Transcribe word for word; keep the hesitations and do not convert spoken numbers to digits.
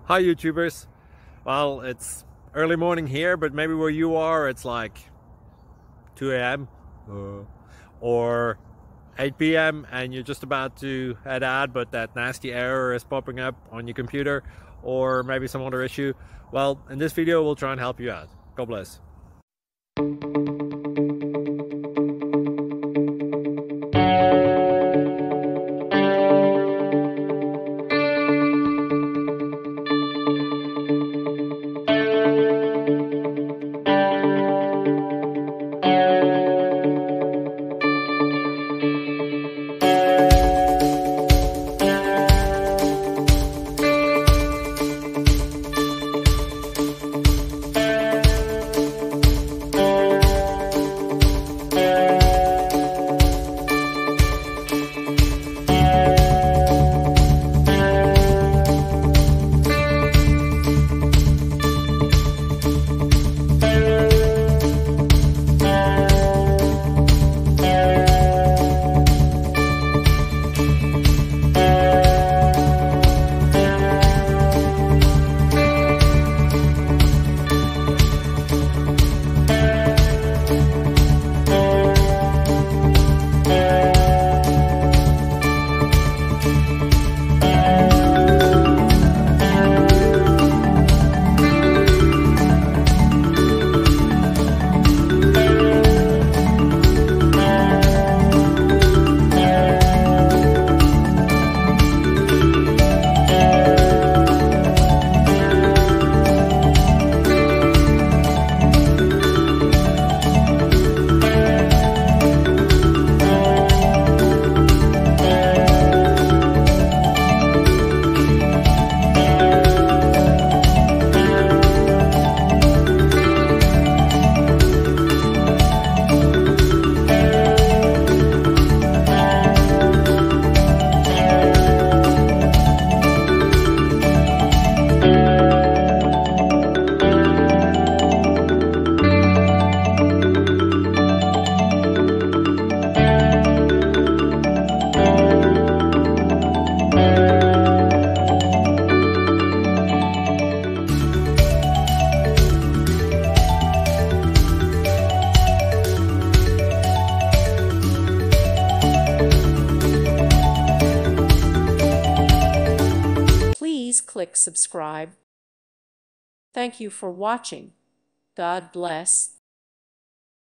Hi YouTubers. Well, it's early morning here, but maybe where you are it's like two A M uh, or eight P M and you're just about to head out, but that nasty error is popping up on your computer, or maybe some other issue. Well, in this video we'll try and help you out. God bless. Please click subscribe. Thank you for watching. God bless.